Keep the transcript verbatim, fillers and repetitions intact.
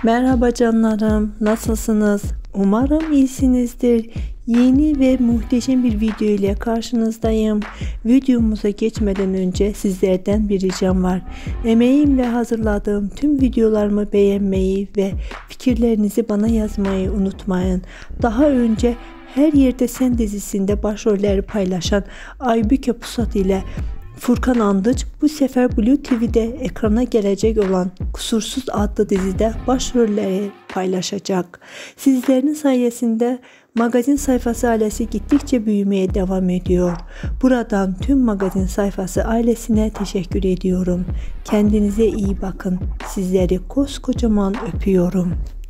Merhaba canlarım, nasılsınız? Umarım iyisinizdir. Yeni ve muhteşem bir video ile karşınızdayım. Videomuza geçmeden önce sizlerden bir ricam var. Emeğimle hazırladığım tüm videolarımı beğenmeyi ve fikirlerinizi bana yazmayı unutmayın. Daha önce Her Yerde Sen dizisinde başrolleri paylaşan Aybüke Pusat ile Furkan Andıç bu sefer Blue T V'de ekrana gelecek olan Kusursuz adlı dizide başrolleri paylaşacak. Sizlerin sayesinde magazin sayfası ailesi gittikçe büyümeye devam ediyor. Buradan tüm magazin sayfası ailesine teşekkür ediyorum. Kendinize iyi bakın. Sizleri koskocaman öpüyorum.